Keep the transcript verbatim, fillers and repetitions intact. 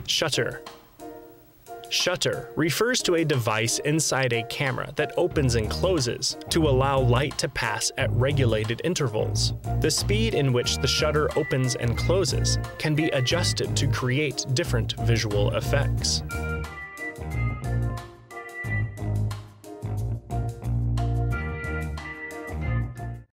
Shutter. Shutter refers to a device inside a camera that opens and closes to allow light to pass at regulated intervals. The speed in which the shutter opens and closes can be adjusted to create different visual effects.